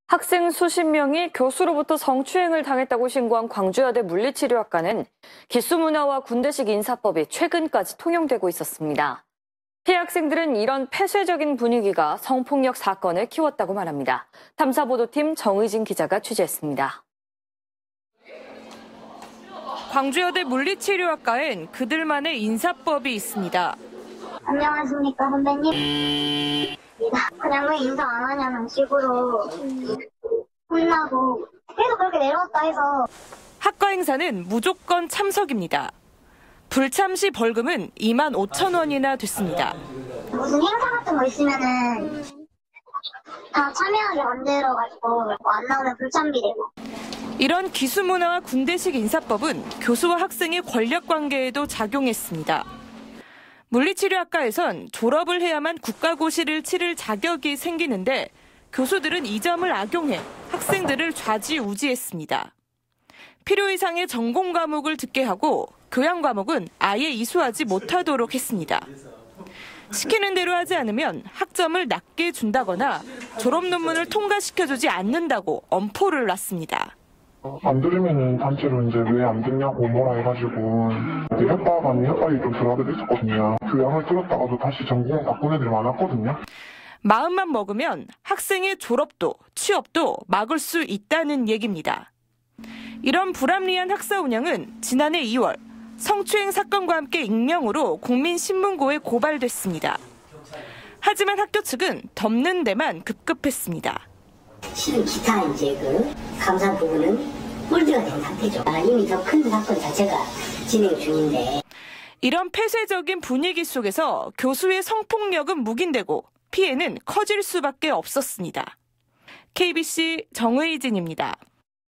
학생 수십 명이 교수로부터 성추행을 당했다고 신고한 광주여대 물리치료학과는 기수문화와 군대식 인사법이 최근까지 통용되고 있었습니다. 피해 학생들은 이런 폐쇄적인 분위기가 성폭력 사건을 키웠다고 말합니다. 탐사보도팀 정의진 기자가 취재했습니다. 광주여대 물리치료학과엔 그들만의 인사법이 있습니다. 안녕하십니까 선배님. 그냥 왜 인사 안 하냐는 식으로 혼나고 계속 그렇게 내려왔다 해서. 학과 행사는 무조건 참석입니다. 불참 시 벌금은 25,000원이나 됐습니다. 무슨 행사 같은 거 있으면은 다 참여하게 만들어가지고 안 나오면 불참비 되고. 이런 기수문화와 군대식 인사법은 교수와 학생의 권력관계에도 작용했습니다. 물리치료학과에선 졸업을 해야만 국가고시를 치를 자격이 생기는데 교수들은 이 점을 악용해 학생들을 좌지우지했습니다. 필요 이상의 전공 과목을 듣게 하고 교양 과목은 아예 이수하지 못하도록 했습니다. 시키는 대로 하지 않으면 학점을 낮게 준다거나 졸업 논문을 통과시켜주지 않는다고 엄포를 놨습니다. 안 들으면은 단체로 이제 왜 안 듣냐고 뭐라 해가지고 이제 협박이 좀 들어가기도 했었거든요. 교양을 들었다가도 다시 전공을 바꾼 애들이 많았거든요. 마음만 먹으면 학생의 졸업도 취업도 막을 수 있다는 얘기입니다. 이런 불합리한 학사 운영은 지난해 2월 성추행 사건과 함께 익명으로 국민신문고에 고발됐습니다. 하지만 학교 측은 덮는 데만 급급했습니다. 실은 기타 이제 감사 부분은 홀드가 된 상태죠. 이미 더 큰 사건 자체가 진행 중인데. 이런 폐쇄적인 분위기 속에서 교수의 성폭력은 묵인되고 피해는 커질 수밖에 없었습니다. KBC 정의진입니다.